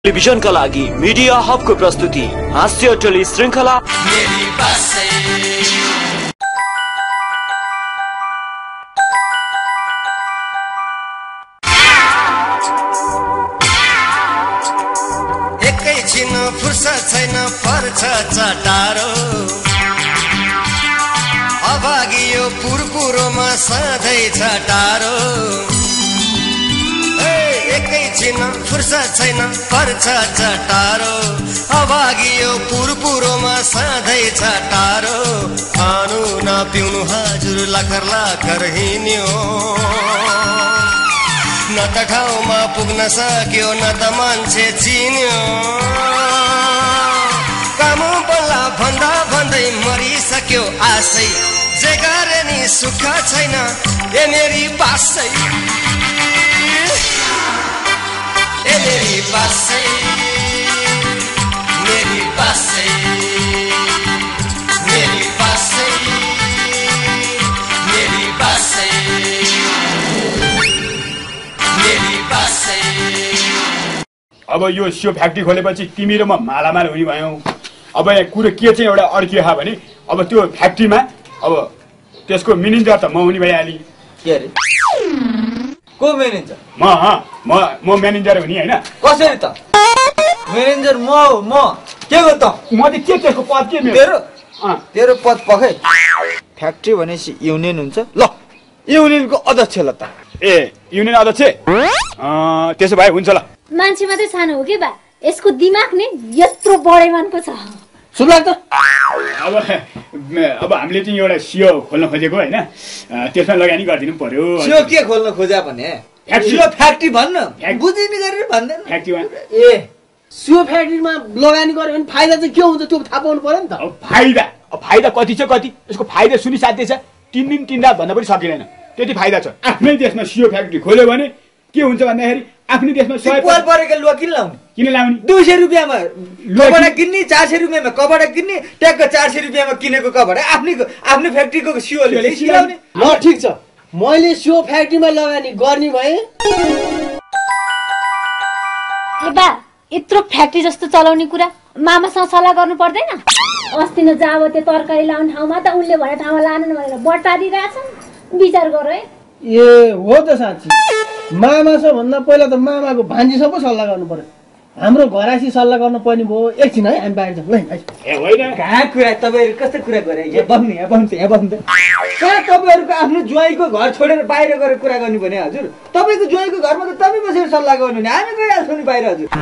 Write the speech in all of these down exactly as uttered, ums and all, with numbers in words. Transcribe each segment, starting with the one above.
टेलिभिजनका लागि मिडिया हबको प्रस्तुति हास्य टेली श्रृंखला मेरी बासै। एकैछिन फुर्सद छैन पर्छ चटारो, अभागियो पुरपुरोमा सधैँ चटारो। एकैछिन फुर्सद छैन पर्छ चटारो, अभागियो पुरपुरोमा सधैँ चटारो। खानु नपिउनु हजुर लाखर लाखर हिँड्यो, न त ठाउँमा पुग्न सक्यो न त मान्छे चिन्यो। काम बल्ला भन्दा भन्दै मरिसक्यो आशै, जे गरे नि सुख छैन ए मेरी बासै। ए मेरी बासै, मेरी बासै, मेरी बासै, मेरी बासै, मेरी बासै। अब यो सियो फ्याक्ट्री खोलेपछि तिमी र म मालामाल हुने भयौँ। अब यहाँ कुरो के चाहिँ एउटा अड्कियो भने अब त्यो फ्याक्ट्रीमा अब त्यसको म्यानेजर त म हुने भइहालेँ। के अरे को म्यानेजर? म म म म्यानेजर हुने होइन। कसरी त म्यानेजर म म के हो त? म त के त्यसको पद के मेरो? तेरो तेरो पद पखै। फ्याक्ट्री भनेपछि युनियन हुन्छ। ल युनियनको अध्यक्ष ल त। ए युनियन अध्यक्ष त्यसो भए हुन्छ ल। मान्छे मात्रै सानो हो के बा, यसको दिमाग नि यत्रो बढेमानको छ। सुन्ला त अब अब हामीले चाहिँ एउटा सियो खोल्न खोजेको होइन, त्यसमा लगानी गरिदिनु पर्यो। सियो के खोल्न खोज्या भने सियो फ्याक्ट्री भन्न बुझिने गरेर भन्दैन। फ्याक्ट्रीमा ए सियो फ्याक्ट्रीमा लगानी गर्यो भने फाइदा चाहिँ के हुन्छ त्यो थाहा पाउनु पर्यो नि त। अब फाइदा अब फाइदा कति छ कति, यसको फाइदा सुनिसाध्य छ। तिन दिन तिन रात भन्दा पनि सकिँदैन, त्यति फाइदा छ। आफ्नै देशमा सियो फ्याक्ट्री खोल्यो भने के हुन्छ भन्दाखेरि आफ्नै देशमा पोल परेको लुगा किन लाउने? किन लाउने? दुई सय रुपियाँमा कपडा किन्ने, चार सय रुपियाँमा कपडा किन्ने, ट्याक्क चार सय रुपियाँमा किनेको कपडा आफ्नै आफ्नै फ्याक्ट्रीको सियोले सिलाउने। ल ठिक छ, मैले सियो फ्याक्ट्रीमा लगानी गर्ने भए। ए बा, यत्रो फ्याक्ट्री जस्तो चलाउने कुरा मामासँग सल्लाह गर्नु पर्दैन? अस्ति न जाब त्यो तरकारी लाउने ठाउँमा त उनले भने ठाउँमा लानु भनेर बटारिरहेछन्। विचार गर है। ए हो त साँच्ची, मामा छ भन्दा पहिला त मामाको भान्जीसँग पो सल्लाह गर्नु पर्यो। हाम्रो घरासी सल्लाह गर्नु पर्ने भयो। एकछिन है हामी बाहिर जाउँ ल। ए होइन कहाँ कुरा तपाईँहरू कस्तो कुरा गरे? यहाँ बस्ने यहाँ बस्नु यहाँ बस्नु कहाँ तपाईँहरूको आफ्नो ज्वाइँको घर छोडेर बाहिर गएर कुरा गर्नु भने हजुर? तपाईँको ज्वाइँको घरमा त तपाईँ बसेर सल्लाह गर्नु नि, हामी गइहाल्छौँ नि बाहिर हजुर।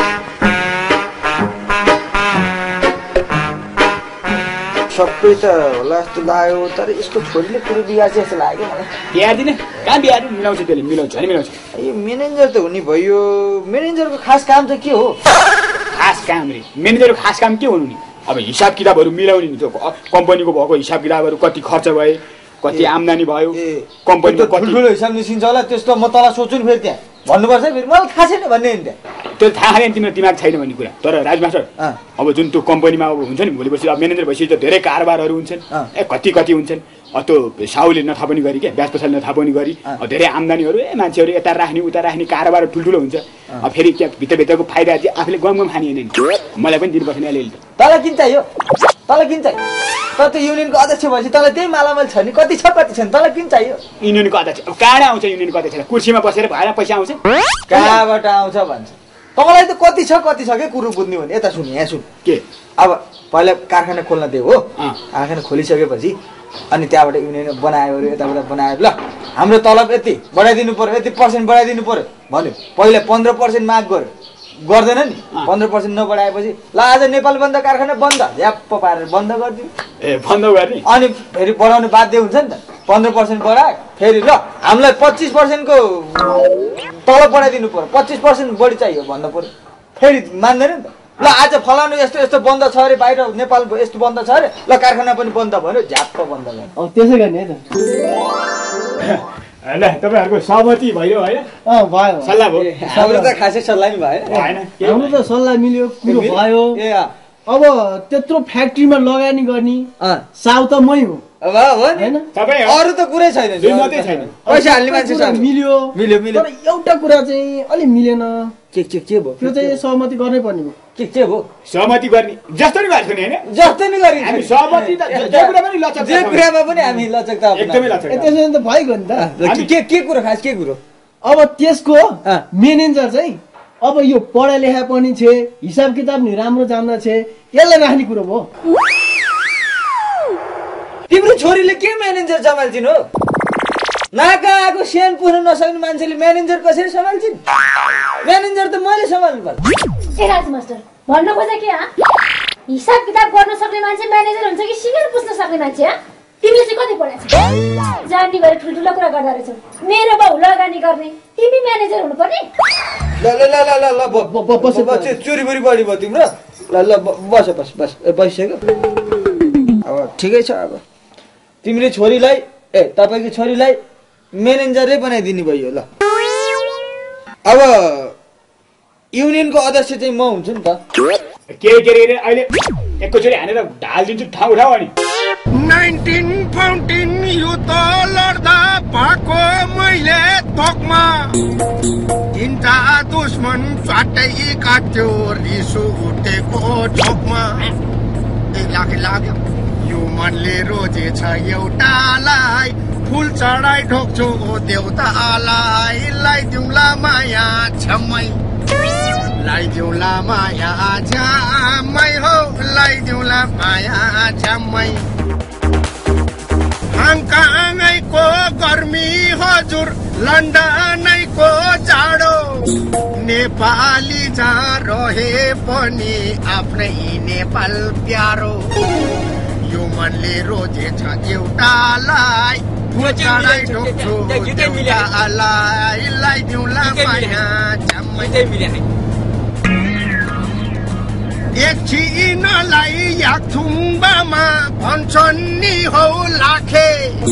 सबै त होला जस्तो लाग्यो, तर यसको छोरीले कुरो बिगार्छ जस्तो लाग्यो मलाई। बिहार्दिन कहाँ बिहार मिलाउँछ, त्यसले मिलाउँछ नि मिलाउँछ। यो म्यानेजर त हुने भयो, म्यानेजरको खास काम चाहिँ के हो? खास काम रे म्यानेजरको खास काम के हुनु नि? अब हिसाब किताबहरू मिलाउने नि, त्यो कम्पनीको भएको हिसाब किताबहरू कति खर्च भए, कति आम्दानी भयो, कम्पनीको कति ठुलो हिसाब निस्किन्छ होला। त्यस्तो म तल सोच्छु नि फेरि त्यहाँ भन्नुपर्छ फेरि, मलाई थाहा छैन भन्ने नि त्यहाँ। त्यो थाहा छैन तिम्रो दिमाग छैन भन्ने कुरा। तर राजमास्टर अब जुन त्यो कम्पनीमा अब हुन्छ नि भोलि पर्सि अब म्यानेजर भएपछि त धेरै कारोबारहरू हुन्छन्, ए कति कति हुन्छन्। त्यो साउले नथाहा पनि गरी क्या ब्याज पछाडि नथाहा पनि गरी धेरै आम्दानीहरू ए मान्छेहरू यता राख्ने उता राख्ने कारोबार ठुल्ठुलो हुन्छ। अब फेरि क्या भित्रभित्रको फाइदा चाहिँ आफूले गम गम खाने होइन, मलाई पनि दिनुपर्छ नि अलिअलि। तँलाई किन चाहियो? तँलाई किन चाहियो? तर त्यो युनियनको अध्यक्ष भएपछि तँलाई त्यही मालामाल छ नि, कति छ कति छैन, तँलाई किन चाहियो? युनियनको अध्यक्ष अब कहाँ आउँछ? युनियनको अध्यक्ष कुर्सीमा बसेर भएर पैसा आउँछ? कहाँबाट आउँछ भन्छ? तपाईँलाई त कति छ कति छ क्या कुरो बुझ्ने भने यता सुन यहाँ सुन के। अब पहिला कारखाना खोल्न दियो हो, कारखाना खोलिसकेपछि अनि त्यहाँबाट युनियन बनायो अरे यताबाट बनायो। ल हाम्रो तलब यति बढाइदिनु पर्यो, यति पर्सेन्ट बढाइदिनु पर्यो भन्यो। पहिला पन्ध्र पर्सेन्ट माग गर्यो, गर्दैन नि। पन्ध्र पर्सेन्ट नबढाएपछि ल आज नेपाल बन्द, कारखाना बन्द, झ्याप्प पारेर बन्द गरिदियो। ए बन्द गर्ने अनि फेरि बढाउनु बाध्य हुन्छ नि त। पन्ध्र पर्सेन्ट बढायो फेरि ल हामीलाई पच्चिस पर्सेन्टको तलब बढाइदिनु पर्यो, पच्चिस पर्सेन्ट बढी चाहियो भन्नु पर्यो, फेरि मान्दैन नि त। ल आज फलानु यस्तो यस्तो बन्द छ अरे, बाहिर नेपाल यस्तो बन्द छ अरे, ल कारखाना पनि बन्द भन्यो, झ्याप्प बन्द गर्यो। अब त्यसै गर्ने है त। ल तपाईँहरूको सहमति भयो होइन? अँ भयो, सल्लाह भयो। हाम्रो त खासै सल्लाह नि भयो, हाम्रो त सल्लाह मिल्यो, कुरो भयो। ए अब त्यत्रो फ्याक्ट्रीमा लगानी गर्ने साउ त मै हो। अरू त कुरै छैन पैसा हाल्ने मान्छे मिल्यो मिल्यो मिल्यो एउटा कुरा चाहिँ अलि मिलेन के के के भयो त्यो चाहिँ सहमति गर्नै पर्ने भयो के के भयो सहमति गर्ने जस्तो नि गरेको नि हैन जस्तो नि गरि हामी सहमति त जे कुरा पनि लचक जे कुरामा पनि हामी लचकता एकदमै लचक त्यसो त भइगयो नि त के के कुरो खास के कुरो अब त्यसको म्यानेजर चाहिँ अब यो पढा लेखा पनि छ हिसाब किताब नि राम्रो जान्न छ यसलाई राख्ने कुरो भयो तिम्रो छोरीले के म्यानेजर सम्हाल्छिन् हो नाका आएको सेन पुर्न नसक्ने मान्छेले म्यानेजर कसरी सम्हाल्छिन् म्यानेजर त मैले सम्हाल्नु पर्छ ए राजमास्टर भन्न खोजे के हा हिसाब किताब गर्न सक्ने मान्छे म्यानेजर हुन्छ कि सिकेर पुस्न सक्ने मान्छे हा तिमीले चाहिँ कति पढाएको जान्ने गरे ठुल्ठुलो कुरा गर्दा रहेछौ मेरो बाउ लगानी गर्ने तिमी म्यानेजर हुनुपर्ने ल ल ल ल ल बस बस चोरी बुरी बढी भयो तिम्रो ल ल बस बस बस बसिसक्यो अब ठिकै छ अब तिमीले छोरीलाई ए तपाईँको छोरीलाई म्यानेजरै बनाइदिनु भयो ल अब युनियनको अध्यक्ष चाहिँ म हुन्छु नि त के के रे अहिले एकैचोटि हानेर ढालिदिन्छु ठाउँ ठाउँ अनि नाइन्टिन फाउन्टिन युद्ध लड्दा पाएको मैले तोकमा तिनटा दुश्मन च्वाटै काट्यो रिस उठेको ठोकमा लाग्यो लाग्यो यो मनले रोजेछ एउटालाई फुल चढाइ ढोक्छु देउतालाई लाइदिउँला माया छम्मै लाइदिउँला माया झ्याम्मै हो लाइदिउँला माया झ्याम्मै हङकङैको गर्मी हजुर लन्डनैको जाडो नेपाली जहाँ रहे पनि आफ्नै नेपाल प्यारो यो मनले रोजेछ एउटालाई चढाइ ढोक्छु देउतालाई लाइदिउँला माया झ्याम्मै एकछिनलाई याकथुम्बामा भन्छन् नि हौ लाखे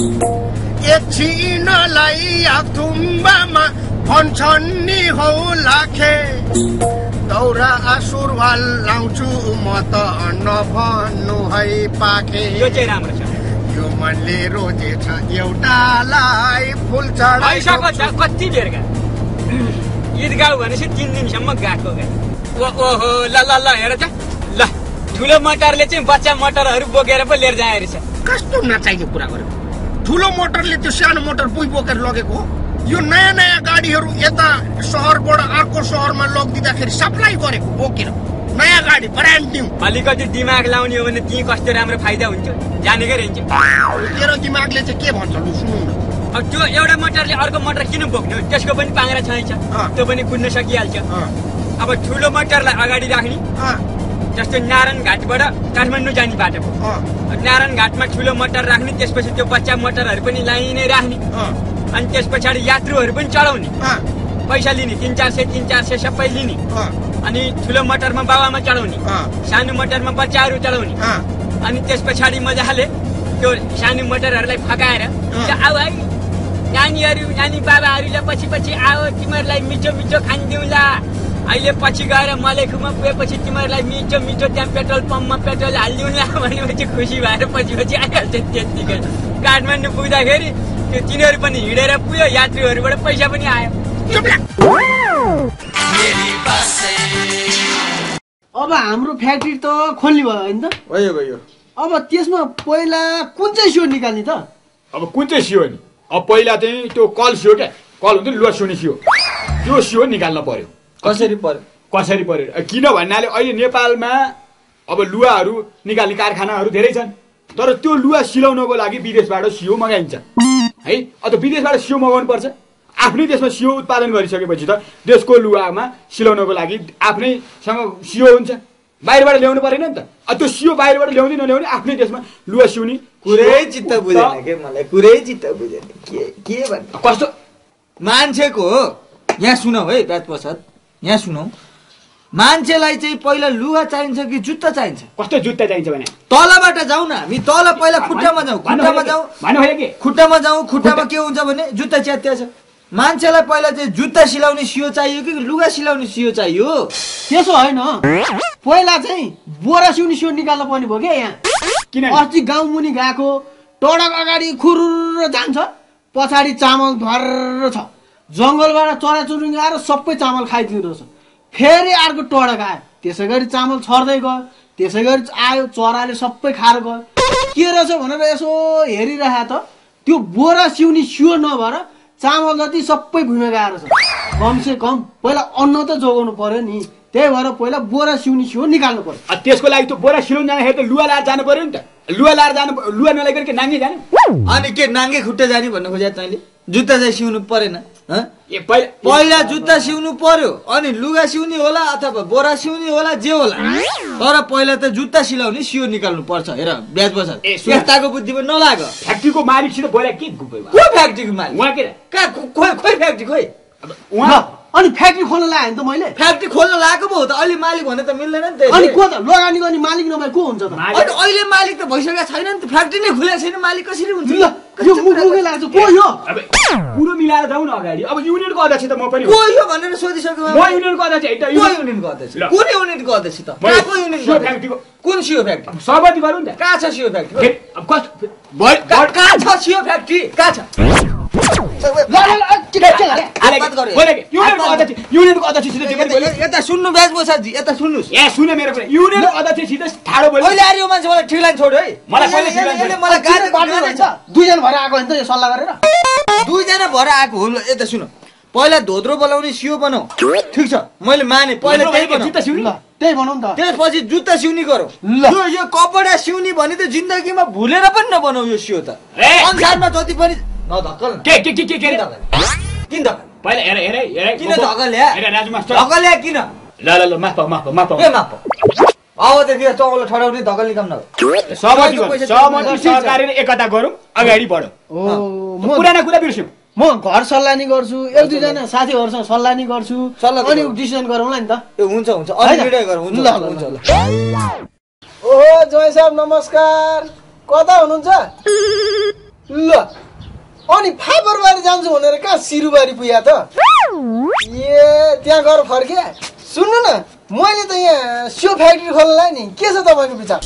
एकछिनलाई याकथुम्बामा भन्छन् नि हौ लाखे दौरा सुरुवाल लाउँछु म त नभन्नु है पाखे यो चाहिँ राम्रो छ यो मनले रोजेछ एउटालाई फुल चढाइ कति बेर गयो ईदगाह भनेपछि तीन दिनसम्म गएको गयो ओहो ल ल ल हेर त ल ठुलो मोटरले चाहिँ बच्चा मोटरहरू बोकेर पो लिएर जाए रहेछ कस्तो नचाहिएको कुरा गर्यो ठुलो मोटरले त्यो सानो मोटर पुइ बोकेर लगेको यो नयाँ नयाँ गाडीहरू यता सहरबाट अर्को सहरमा लगिदिँदाखेरि सप्लाई गरेको बोकेर नयाँ गाडी ब्रान्ड न्यू अलिकति दिमाग लाउने हो भने ती कस्तो राम्रो फाइदा हुन्छ जानेकै रहन्छ तेरो दिमागले चाहिँ के भन्छ लु सुनौ न अब त्यो एउटा मोटरले अर्को मोटर किन बोक्ने हो त्यसको पनि पाङ्रा छैछ त्यो पनि कुद्न सकिहाल्छ अब ठुलो मोटरलाई अगाडि राख्ने जस्तो नारायण घाटबाट काठमाडौँ जाने बाटो नारायण घाटमा ठुलो मोटर राख्ने त्यसपछि त्यो बच्चा मोटरहरू पनि लाइनै राख्ने अनि त्यस पछाडि यात्रुहरू पनि चढाउने पैसा लिने तिन चार सय तिन चार सय सबै लिने अनि ठुलो मोटरमा बाबामा चढाउने सानो मोटरमा बच्चाहरू चढाउने अनि त्यस पछाडि मजाले त्यो सानो मोटरहरूलाई फकाएर आऊ है नानीहरू नानी बाबाहरूलाई पछि पछि आऊ तिमीहरूलाई मिठो मिठो खानिदिउँला अहिले पछि गएर मलेखुमा पुगेपछि तिमीहरूलाई मिठो मिठो त्यहाँ पेट्रोल पम्पमा पेट्रोल हालिदिउँला भनेपछि खुसी भएर पछि पछि आइहाल्छ त्यत्तिकै काठमाडौँ पुग्दाखेरि त्यो तिनीहरू पनि हिँडेर पुग्यो यात्रीहरूबाट पैसा पनि आयो अब हाम्रो फ्याक्ट्री त खोल्ने भयो होइन त भयो भयो अब त्यसमा पहिला कुन चाहिँ सियो निकाल्ने त अब कुन चाहिँ सियो नि अब पहिला चाहिँ त्यो कल सियो क्या कल हुन्छ नि लुवा सिउने सियो त्यो सियो निकाल्न पर्यो कसरी पर्यो कसरी पर्यो किन भन्नाले अहिले नेपालमा अब लुवाहरू निकाल्ने कारखानाहरू धेरै छन् तर त्यो लुवा सिलाउनको लागि विदेशबाट सियो मगाइन्छ है अब विदेशबाट सियो मगाउनु पर्छ आफ्नै देशमा सियो उत्पादन गरिसकेपछि त देशको लुवामा सिलाउनको लागि आफ्नैसँग सियो हुन्छ बाहिरबाट ल्याउनु परेन नि त अब त्यो सियो बाहिरबाट ल्याउँदै नल्याउने आफ्नै देशमा लुवा सिउने कुरै चित्त बुझेन के मलाई कुरै चित्त बुझेन के के भन्नु कस्तो मान्छेको यहाँ सुनौ है ब्याज प्रसाद यहाँ सुनौ मान्छेलाई चाहिँ पहिला लुगा चाहिन्छ कि जुत्ता चाहिन्छ कस्तो जुत्ता चाहिन्छ भने तलबाट जाउँ न हामी तल पहिला खुट्टामा जाउँ खुट्टामा जाउँ खुट्टामा जाउँ खुट्टामा के हुन्छ भने जुत्ता च्यात्या छ मान्छेलाई पहिला चाहिँ जुत्ता सिलाउने सियो चाहियो कि लुगा सिलाउने सियो चाहियो त्यसो होइन पहिला चाहिँ बोरा सिउने सियो निकाल्नु पर्ने भयो क्या यहाँ किन अस्ति गाउँ मुनि गएको टोडक अगाडि खुरुर जान्छ, पछाडि चामल भर छ। जङ्गलबाट चराचुरुङ्गी आएर सबै चामल खाइदिँदो रहेछ। फेरि अर्को टोडक आयो, त्यसै गरी चामल छर्दै गयो, त्यसै गरी आयो, चराले सबै खाएर गयो। के रहेछ भनेर यसो हेरिरहे त त्यो बोरा सिउनी सियो नभएर चामल जति सबै भुइँमा गएर छ। कमसे कम पहिला अन्न त जोगाउनु पर्यो नि, त्यही भएर पहिला बोरा सिउनी सियो निकाल्नु पर्यो। त्यसको लागि त्यो बोरा सिउनु जाँदाखेरि त लुगा लाएर जानु पर्यो नि त। लुगा लाएर जानु, लुगा नलाइकन के नाङ्गे जाने? अनि के नाङ्गे खुट्टा जाने भन्नु खोजे तैँले? जुत्ता चाहिँ सिउनु परेन? ए पहिला पहिला जुत्ता सिउनु पर्यो, अनि लुगा सिउनी होला अथवा बोरा सिउनी होला, जे होला, तर पहिला त जुत्ता सिलाउने सियो निकाल्नु पर्छ। हेर ब्याज बसाल यस्ताको बुद्धि पनि नलाग। फ्याक्ट्रीको मालिकसित बोला के गुबै को फ्याक्ट्रीको मालिक? उहाँ के कहाँ खोइ खोइ फ्याक्ट्री खोइ? अब उहाँ अनि फ्याक्ट्री खोल्न लाग्यो नि त मैले। फ्याक्ट्री खोल्न लागेको पो हो त, अहिले मालिक भने त मिल्दैन नि त। अनि को त लगानी गर्ने मालिक नभए को हुन्छ त? अनि अहिले मालिक त भइसकेको छैन नि त, फ्याक्ट्री नै खुलेको छैन, मालिक कसरी हुन्छ? ल यो मुखुकै लाग्छ को यो? अब पुरो मिलाएर जाउँ न अगाडि। अब युनियनको अध्यक्ष त म पनि को यो भनेर सोधिसक्यो। म युनियनको अध्यक्ष होइन त। को युनियनको अध्यक्ष? कुन युनियनको अध्यक्ष त? कहाँको युनियनको फ्याक्ट्रीको? कुन सियो फ्याक्ट्री? सहमति गरौँ न त। कहाँ छ सियो फ्याक्ट्री? अब कस्तो कहाँ छ सियो फ्याक्ट्री? कहाँ छ? यता सुन्नु ब्याज बसाजी, यता सुन्नुहोस्। ए सुन मेरो कुरा, युनियनको अध्यक्षसित ठाडो बोल्नु। अहिले आएर यो मान्छे मलाई ठिक लाइन छोड्यो है। मलाई पहिले ठिक लाइन यसले मलाई गाडी बाटो छ। दुईजना भएर आएको नि त यो सल्लाह गरेर। दुईजना भएर आएको हो। यता सुन, पहिला धोत्रो बोलाउने सियो बनाऊ, ठिक छ, मैले माने। पहिला त्यही बनाऊ, जुत्ता सिउनी, त्यही बनाऊ नि त। त्यसपछि जुत्ता सिउनी गरौँ। यो यो कपडा सिउनी भने त जिन्दगीमा भुलेर पनि नबनाऊ यो सियो त। संसारमा जति पनि नधक्कल के के के के के किन धक्कल? पहिला हेर हेर हेर किन धक्कल ल्या? हेर राजु मास्टर धक्कल ल्या किन? ल ल ल माफ पाऊ माफ पाऊ माफ पाऊ। के माफ पाऊ? अब त त्यो चौलो ठडाउने धक्कल निकाल्न हो। सहमति गर्नु, सहमति सहकार्य एकता गरौँ, अगाडि बढौँ। ओ म पुराना कुरा बिर्स्यौँ। म घर सल्लाह नि गर्छु, एक दुईजना साथीहरूसँग सल्लाह नि गर्छु, अनि डिसिजन गरौँला नि त। ए हुन्छ हुन्छ, अनि भिडियो गरौँ। हुन्छ हुन्छ ल। ओहो जय साहब नमस्कार, कता हुनुहुन्छ? ल अनि फापरबारी जान्छु भनेर कहाँ सिरुबारी पुग्या त? ए त्यहाँ गएर फर्के। सुन्नु न, मैले त यहाँ सियो फ्याक्ट्री खोल्नलाई नि, के छ तपाईँको विचार?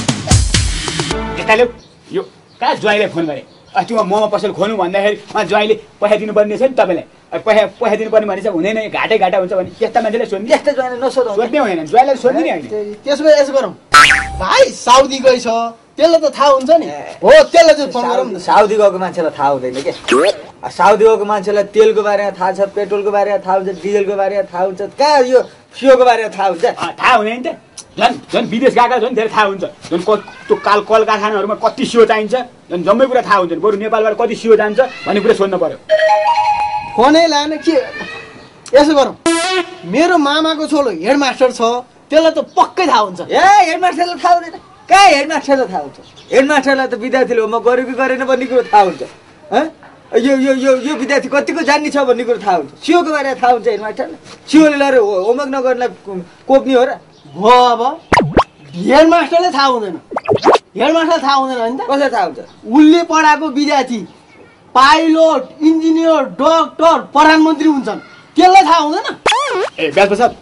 यताले यो कहाँ ज्वाइँलाई फोन गरेँ, अस्ति मोमो पसल खोल्नु भन्दाखेरि उहाँ ज्वाइँले पैसा दिनुपर्ने छ नि तपाईँलाई। पैसा पैसा दिनुपर्ने भने चाहिँ हुँदैन, घाटै घाटा हुन्छ भने त्यस्ता मान्छेलाई सोध्ने। त्यस्तो ज्वाइँले नसोधौँ, सोध्ने होइन, ज्वाइँलाई सोध्ने नै होइन। त्यसो भए यसो गरौँ, भाइ साउदी गइ छ, त्यसलाई त थाहा हुन्छ नि। हो त्यसलाई चाहिँ फोन गरौँ। साउदी गएको मान्छेलाई थाहा हुँदैन के? साउदी गएको मान्छेलाई तेलको बारेमा थाहा छ, पेट्रोलको बारेमा थाहा हुन्छ, डिजलको बारेमा थाहा हुन्छ, कहाँ यो सियोको बारेमा थाहा हुन्छ? थाहा हुँदैन नि त। झन् झन् विदेश गएका झन् धेरै थाहा हुन्छ। झन् त्यो काल कल कारखानाहरूमा कति सियो चाहिन्छ, झन् जम्मै कुरा थाहा हुन्छ। बरु नेपालबाट कति सियो जान्छ भन्ने कुरा सोध्नु पर्यो। फोनै लाएन के? यसो गरौँ, मेरो मामाको छोरो हेडमास्टर छ, त्यसलाई त पक्कै थाहा हुन्छ। ए हेडमास्टरलाई थाहा हुँदैन? कहाँ हेडमास्टरलाई थाहा हुन्छ? हेडमास्टरलाई त विद्यार्थीले होमवर्क गर्यो कि गरेन भन्ने कुरो थाहा हुन्छ। यो यो यो यो विद्यार्थी कतिको जान्ने छ भन्ने कुरो थाहा हुन्छ। सियोको बारेमा थाहा हुन्छ हेडमास्टरलाई? सियोले लगेर होमवर्क नगर्नलाई कोप्ने हो र? हो अब हेडमास्टरलाई थाहा हुँदैन, हेडमास्टरलाई थाहा हुँदैन होइन त? कसलाई थाहा हुन्छ? उसले पढाएको विद्यार्थी पाइलट, इन्जिनियर, डक्टर, प्रधानमन्त्री हुन्छन्, त्यसलाई थाहा हुँदैन? ए ब्याज प्रसाद,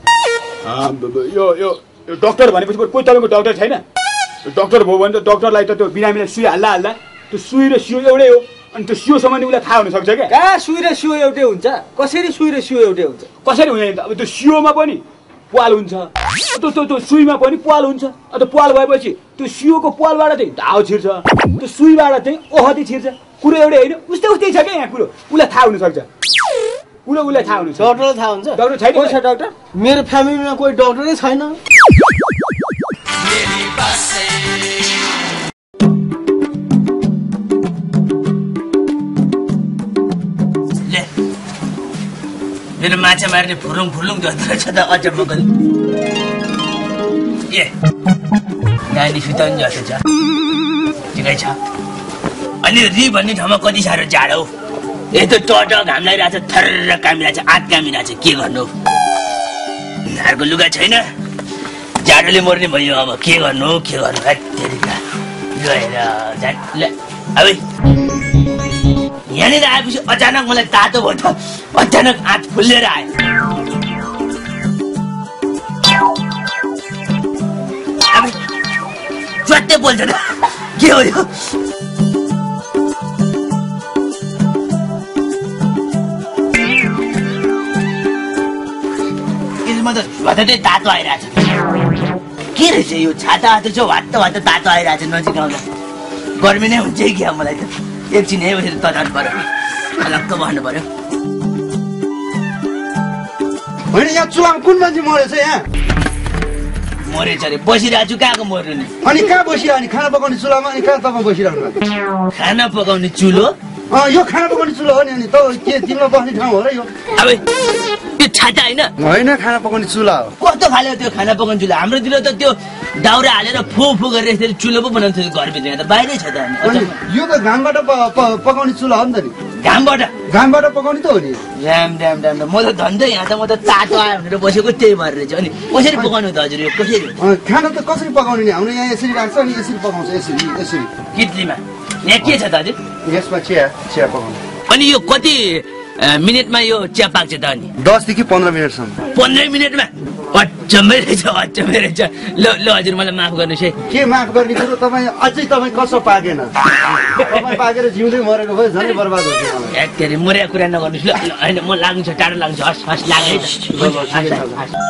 यो यो डक्टर भनेपछि कोही तपाईँको डक्टर छैन? डक्टर भयो भने त डक्टरलाई त त्यो बिरामीलाई सुई हाल्दा हाल्दा त्यो सुई र सियो एउटै हो, अनि त्यो सियो सम्बन्धी उसलाई थाहा हुनसक्छ क्या? कहाँ सुई र सियो एउटै हुन्छ? कसरी सुई र सियो एउटै हुन्छ? कसरी हुँदैन त? अब त्यो सियोमा पनि पाल हुन्छ, त्यो त्यो त्यो सुईमा पनि पाल हुन्छ। अन्त पाल भएपछि त्यो सियोको पालबाट चाहिँ घाउ छिर्छ, त्यो सुईबाट चाहिँ ओहती छिर्छ। कुरो एउटै होइन, उस्तै उस्तै छ क्या यहाँ कुरो। उसलाई थाहा हुनसक्छ, कुरो उसलाई थाहा हुनु। डक्टरलाई थाहा हुन्छ? डक्टर छैन। कोही छ डक्टर? मेरो फ्यामिलीमा कोही डक्टरै छैन। मेरो माछा मार्ने फुरुङ फुरुङ गर्दो रहेछ त अचम्म गरी। ए नानी सुताउनु जस्तो छ, ठिकै छ। अनि रि भन्ने ठाउँमा कति साह्रो जाडो, यस्तो टट घाम लागिरहेछ, थर्र कामिरहेछ, आँट कामिरहेछ, के गर्नु? अर्को लुगा छैन, जाडोले मर्ने भयो। अब के गर्नु के गर्नु गएर जान ल। अब यहाँनिर आएपछि अचानक मलाई तातो भयो त, अचानक हात फुल्लिएर आयो। अब च्वाट्टै बोल्छ त, के हो यो? म त हतै तातो आइरहेछ के रहेछ यो छाता हात छ वात्त वात्त तातो आइरहेछ नजिक आउँदा गर्मी नै हुन्छ कि मलाई त एकछिन है बसेर तजाउनु पर्यो अलग्ग बस्नु पर्यो होइन यहाँ चुलामा कुन मान्छे मरेछ यहाँ मरेछ अरे बसिरहेको छु कहाँको मर्नु नि अनि कहाँ बसिरहने खाना पकाउने चुलामा अनि कहाँ तपाईँ बसिरहनु भएको खाना पकाउने चुलो अँ यो खाना पकाउने चुलो हो नि अनि त के तिमीमा बस्ने ठाउँ हो र यो अब यो छाता होइन होइन खाना पकाउने चुला हो कस्तो खाले त्यो खाना पकाउने चुलो हाम्रोतिर त त्यो दाउरा हालेर फो फो गरेर यसरी चुलो पो बनाउँछ घरभित्र त बाहिरै छ त यो त घामबाट पकाउने चुला हो नि त नि घामबाट घामबाट पकाउने त हो नि राम राम राम म त धन्दै यहाँ त म त तातो आयो भनेर बसेको त्यही भएर रहेछ अनि कसरी पकाउनु त हजुर यो कसरी खाना त कसरी पकाउने नि हाम्रो यहाँ यसरी राख्छ अनि यसरी पकाउँछ यसरी यसरी कितलीमा यहाँ के छ त हजुर यसमा चिया चिया पकाउनु अनि यो कति मिनटमा यो चिया पाक्छ त अनि दसदेखि पन्ध्र मिनटसम्म पन्ध्र मिनटमा अचम्मै रहेछ अचम्मै रहेछ ल ल हजुर मलाई माफ गर्नुहोस् है के माफ गर्ने कुरो तपाईँ अझै तपाईँ कसो पाकेन तपाईँ पाकेर जिउँदै मरेको भयो झनै बर्बाद हुन्छ एक्चुअली मरेको कुरा नगर्नुहोस् ल होइन म लाग्नु छ टाढो लाग्नु छ हस् हस् लाग्यो है त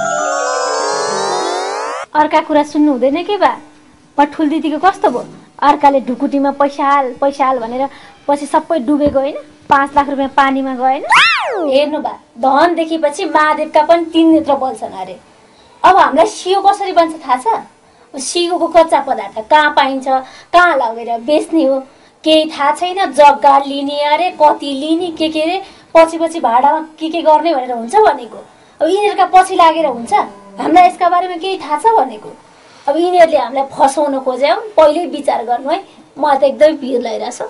अर्का कुरा सुन्नु हुँदैन के बा पठुल दिदीको कस्तो भयो अर्काले ढुकुटीमा पैसा हाल पैसा हाल भनेर पछि सबै डुबेको होइन पाँच लाख रुपियाँ पानीमा गएन हेर्नु बा धन देखेपछि महादेवका पनि तीन नेत्र बल्छन् अरे अब हामीलाई सियो कसरी बन्छ थाहा छ सियोको कच्चा पदार्थ कहाँ पाइन्छ कहाँ लगेर बेच्ने हो केही थाहा छैन जग्गा लिने अरे कति लिने के के अरे पछि पछि भाडामा के के गर्ने भनेर हुन्छ भनेको अब यिनीहरूका पछि लागेर हुन्छ हामीलाई यसका बारेमा केही थाहा छ भनेको अब यिनीहरूले हामीलाई फसाउन खोज्यो पहिल्यै विचार गर्नु है मलाई त एकदमै पिर लागिरहेछ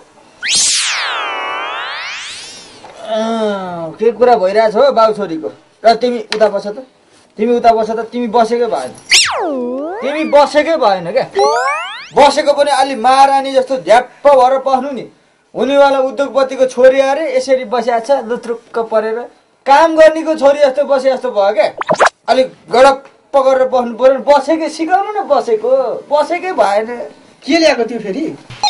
के कुरा भइरहेछ हो बाउ छोरीको र तिमी उता बस त तिमी उता बस त तिमी बसेकै भएन तिमी बसेकै भएन क्या बसेको पनि अलि महारानी जस्तो झ्याप्प भएर बस्नु नि हुनेवाला उद्योगपतिको छोरी अरे यसरी बसिया छ लुत्रुक्क परेर काम गर्नेको छोरी जस्तो बसे जस्तो भयो क्या अलिक गडप्प गरेर बस्नु पर्यो बसेकै सिकाउनु न बसेको बसेकै भएन के ल्याएको त्यो फेरि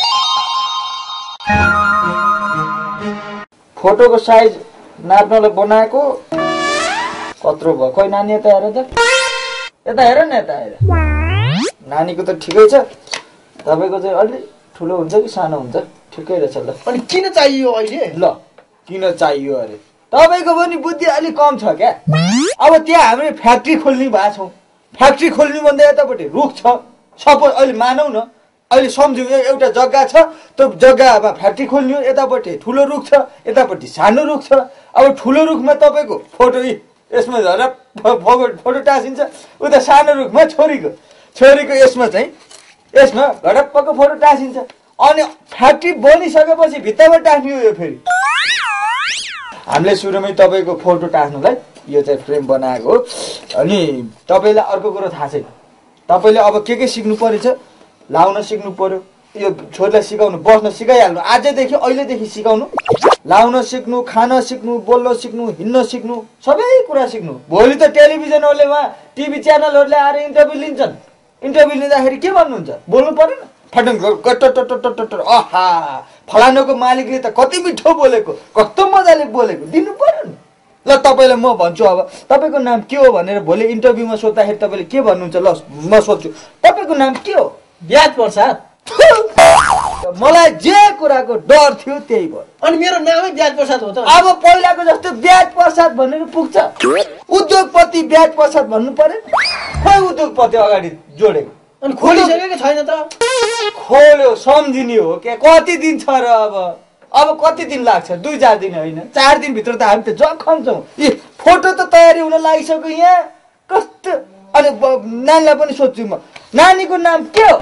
फोटोको साइज नाप्नलाई बनाएको कत्रो भयो खोइ नानी यता हेर त यता हेर न यता हेर नानीको त ठिकै छ तपाईँको चाहिँ अलि ठुलो हुन्छ कि सानो हुन्छ ठिकै रहेछ ल अनि किन चाहियो अहिले ल किन चाहियो अरे तपाईँको पनि बुद्धि अलिक कम छ क्या अब त्यहाँ हामीले फ्याक्ट्री खोल्ने भएको छौँ फ्याक्ट्री खोल्ने भन्दा यतापट्टि रुख छ सपोज अहिले मानौ न अहिले सम्झौँ एउटा जग्गा छ त्यो जग्गामा फ्याक्ट्री खोल्ने हो यतापट्टि ठुलो रुख छ यतापट्टि सानो रुख छ अब ठुलो रुखमा तपाईँको फोटो यसमा झर फोटो टाँसिन्छ उता सानो रुखमा छोरीको छोरीको यसमा चाहिँ यसमा घडप्पको फोटो टाँसिन्छ अनि फ्याक्ट्री बनिसकेपछि भित्तामा टाँस्ने हो यो फेरि हामीले सुरुमै तपाईँको फोटो टाँस्नुलाई यो चाहिँ फ्रेम बनाएको हो अनि तपाईँलाई अर्को कुरो थाहा छैन तपाईँले अब के के सिक्नु परेछ लाउन सिक्नु पर्यो यो छोरीलाई सिकाउनु बस्न सिकाइहाल्नु आजदेखि अहिलेदेखि सिकाउनु लाउन सिक्नु खान सिक्नु बोल्न सिक्नु हिँड्न सिक्नु सबै कुरा सिक्नु भोलि त टेलिभिजनहरूले उहाँ टिभी च्यानलहरूले आएर इन्टरभ्यू लिन्छन् इन्टरभ्यू लिँदाखेरि के भन्नुहुन्छ बोल्नु परेन फटन आहा फलानुको मालिकले त कति मिठो बोलेको कस्तो मजाले बोलेको दिनु पर्यो नि ल तपाईँलाई म भन्छु अब तपाईँको नाम के हो भनेर भोलि इन्टरभ्यूमा सोद्धाखेरि तपाईँले के भन्नुहुन्छ ल म सोध्छु तपाईँको नाम के हो ब्याज प्रसाद मलाई जे कुराको डर थियो त्यही भयो अनि मेरो नामै ब्याज प्रसाद हो त अब पहिलाको जस्तो ब्याज प्रसाद भनेर पुग्छ उद्योगपति ब्याज प्रसाद भन्नु पर्यो खोइ उद्योगपति अगाडि जोडेको अनि खोलिसकेको छैन त खोल्यो सम्झिने हो क्या कति दिन छ र अब अब कति दिन लाग्छ दुई चार दिन होइन चार दिनभित्र त हामी त जखम छौँ ए फोटो त तयारी हुन लागिसक्यो यहाँ कस्तो अनि नानीलाई पनि सोध्छु म नानीको नाम के हो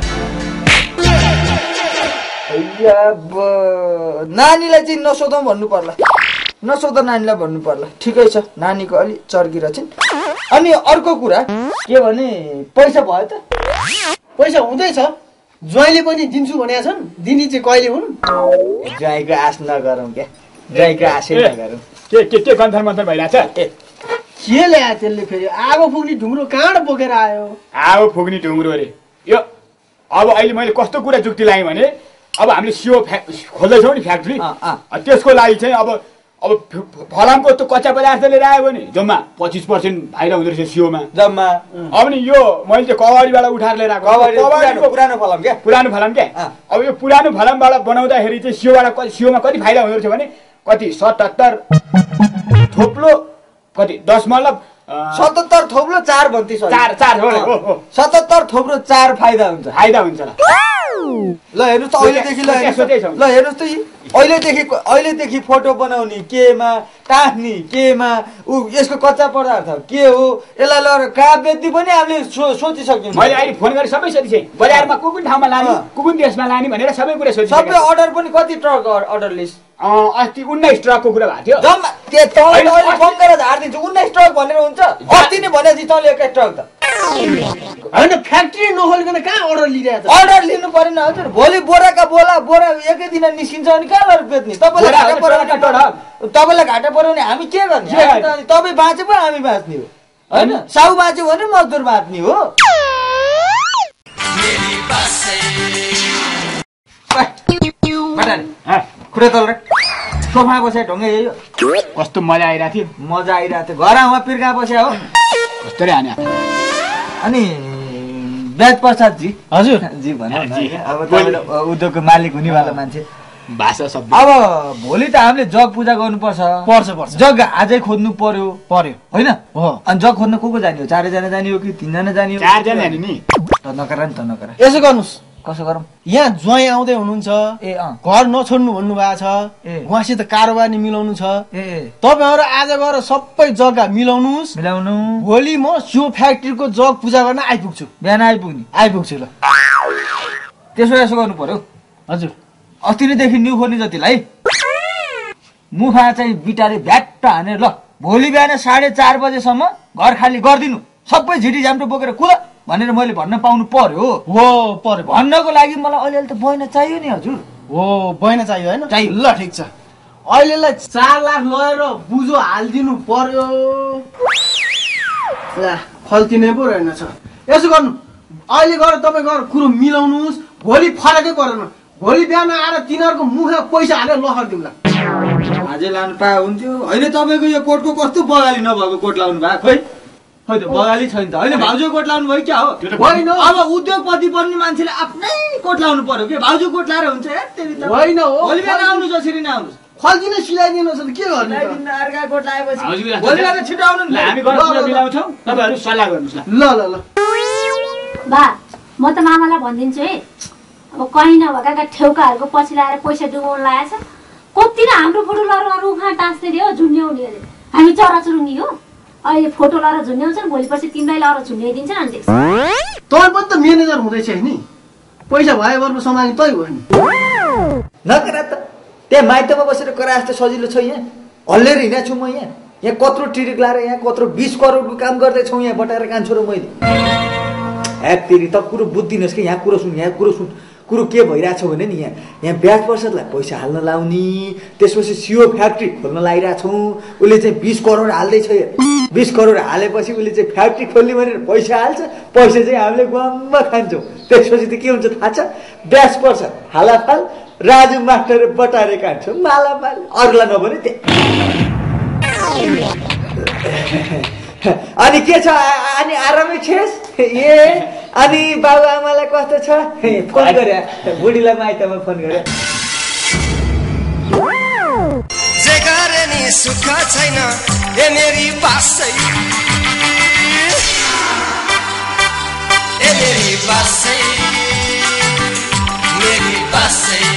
नानीलाई चाहिँ नसोधौँ भन्नु पर्ला नसोध नानीलाई भन्नु पर्ला ठिकै छ नानीको अलि चर्की रहेछन् अनि अर्को कुरा के भने पैसा भयो त पैसा हुँदैछ ज्वाइँले पनि दिन्छु भनेका छन् दिने चाहिँ कहिले हुन् ज्वाइँको आश नगरौँ क्या ज्वाइँको आशै नगरौँ के के के गन्थर मन्थर भइरहेछ के ल्यायो त्यसले फेरि आगो फुक्ने ढुङ्ग्रो कहाँबाट बोकेर आयो आगो फुक्ने ढुङ्ग्रो अरे यो अब अहिले मैले कस्तो कुरा जुक्ति लाएँ भने अब हामीले सियो खोल्दैछौँ नि फ्याक्ट्री त्यसको लागि चाहिँ अब अब फलामको त्यो कच्चा पदार्थ लिएर आयो भने जम्मा पच्चिस पर्सेन्ट फाइदा हुँदो रहेछ सियोमा जम्मा। अब नि यो मैले चाहिँ कबाडीबाट उठाएर लिएर आएको पुरानो फलाम क्या पुरानो फलाम क्या अब यो पुरानो फलामबाट बनाउँदाखेरि चाहिँ सियोबाट सियोमा कति फाइदा हुँदो रहेछ भने कति सतहत्तर थोप्लो कति दशमलव सतहत्तर थोप्लो चार भन्ती चार चार सतहत्तर थोप्लो चार फाइदा हुन्छ फाइदा हुन्छ ल हेर्नुहोस् त अहिलेदेखि ल ल हेर्नुहोस् त अहिलेदेखि अहिलेदेखि फोटो बनाउने केमा टाँस्ने केमा ऊ यसको कच्चा पदार्थ के हो यसलाई लगेर कहाँ बेच्ने पनि हामीले सोचिसक्यौँ। मैले अहिले फोन गरेर सबै सोधिसकेँ बजारमा कुन कुन ठाउँमा लाने कुन कुन देशमा लाने भनेर सबै कुरा सोधिसकेँ। सबै अर्डर पनि कति ट्रक अर्डर लिस्ट अस्ति उन्नाइस ट्रकको कुरा भएको थियो जम्मा बङ्गरा झारिदिन्छु उन्नाइस ट्रक भनेर हुन्छ अस्ति नै भनेपछि तँले एकै ट्रक त होइन फ्याक्ट्री नखोलिकन कहाँ अर्डर लिइरहेको छ अर्डर लिनु परेन हजुर भोलि बोराका बोला बोरा एकै दिन निस्किन्छ अनि कहाँ लगेर बेच्ने तपाईँलाई घाटा पऱ्यो तपाईँलाई घाटा पऱ्यो भने हामी के गर्ने तपाईँ बाँचे पो हामी बाँच्ने हो होइन साउ बाँच्यो भने मजदुर बाँच्ने हो। खुट्टा तल सोफा बस्या ढङ्गै यही कस्तो मजा आइरहेको थियो मजा आइरहेको थियो घर आमा पिर्का बस्या हो कस्तै हाने अनि ब्याज प्रसाद जी हजुर जी भन्नु अब तपाईँ उद्योगको मालिक हुनेवाला मान्छे भाषा शब्द अब भोलि त हामीले जग पूजा गर्नुपर्छ पर्छ पर्छ जग आजै खोज्नु पर्यो पर्यो होइन हो अनि जग खोज्न को को जाने हो चारैजना जाने हो कि तिनजना जाने हो चारजना जाने नि त नकरा नि त नकरा यसो गर्नुहोस् कसो गरौँ यहाँ ज्वाइँ आउँदै हुनुहुन्छ ए अँ घर नछोड्नु भन्नुभएको छ ए उहाँसित कारोबार नि मिलाउनु छ ए तपाईँहरू आज गएर सबै जग्गा मिलाउनुहोस् मिलाउनु भोलि म सियो फ्याक्ट्रीको जग पूजा गर्न आइपुग्छु बिहान आइपुग्ने आइपुग्छु ल त्यसो यसो गर्नु पर्यो हजुर अस्ति नैदेखि न्यु खोल्ने जतिलाई मुखा चाहिँ बिटारे भ्याट्ट हानेर ल भोलि बिहान साढे चार बजेसम्म घर खाली गरिदिनु सबै झिटी झ्याम्टो बोकेर कुल भनेर मैले भन्न पाउनु पर्यो हो पर्यो भन्नको लागि मलाई अलिअलि त बहिना चाहियो नि हजुर हो बहिना चाहियो होइन चाहियो ल ठिक छ अहिलेलाई चार लाख लगेर बुझो हालिदिनु पर्यो ला खल्तिने पो रहेनछ यसो गर्नु अहिले गएर तपाईँ गएर कुरो मिलाउनुहोस् भोलि फरकै परेन भोलि बिहान आएर तिनीहरूको मुखमा पैसा हालेर लहर दिउँला अझै लानु पाए हुन्थ्यो होइन तपाईँको यो कोटको कस्तो बगाली नभएको कोट लाउनु भएको खोइ खोइ त बगाली छैन त होइन भाउजू कोट लाउनु भयो क्या हो होइन अब उद्योगपति बन्ने मान्छेले आफ्नै कोट लाउनु पर्यो कि भाउजू कोट लाएर हुन्छ होइन हो भोलि बिहान आउनु जसरी नै आउनुहोस् खल्दिन सिलाइदिनुहोस् त के गर्ने अर्का कोट लगाएपछि भोलि बिहान छिटो आउनु नि हामी गएर मिलाउँछौँ तपाईँहरू सल्लाह गर्नुहोस् ल ल ल बा म त मामालाई भनिदिन्छु है अब कहीँ नभएका ठेउकाहरूको पछि लाएर पैसा डुबाउनु लागेको छ कति न हाम्रो फोटो लगाएर अरू उखा टाँच्दै थियो झुन्ड्याउने अरे हामी चराचुरुङ्गी हो अहिले फोटो लगाएर झुन्ड्याउँछन् भोलि पछि तिमीलाई लगाएर झुन्ड्याइदिन्छन् अनि तपाईँ पनि त म्यानेजर हुँदैछ नि पैसा भए गर्नु सम्हाल्ने तै हो नि नकरा त त्यहाँ माइतमा बसेर करा जस्तो सजिलो छ यहाँ हल्लेर हिँडेको छु म यहाँ यहाँ कत्रो टिरिक लाएर यहाँ कत्रो बिस करोडको काम गर्दैछौँ यहाँ बटाएर कान्छो र मैले ह्याप्पी त कुरो बुझ्दिनुहोस् कि यहाँ कुरो सुन यहाँ कुरो सुन कुरो के भइरहेछ भने नि यहाँ यहाँ ब्याज प्रसादलाई पैसा हाल्न लाउने त्यसपछि सियो फ्याक्ट्री खोल्न लागिरहेछौँ उसले चाहिँ बिस करोड हाल्दैछ बिस करोड हालेपछि उसले चाहिँ फ्याक्ट्री खोल्ने भनेर पैसा हाल्छ पैसा चाहिँ हामीले गम्म खान्छौँ त्यसपछि त के हुन्छ थाहा छ ब्याज प्रसाद हालाफाल राजु मास्टर बटारे काट्छौँ मालामाल अरूलाई नभने त्यहाँ अनि के छ अनि आरामै छेस ए अनि बाबु आमालाई कस्तो छ फोन गरे बुढीलाई माइतमा फोन गरे जे गरे नि सुख छैन ए मेरी बासै ए मेरी बासै मेरी बासै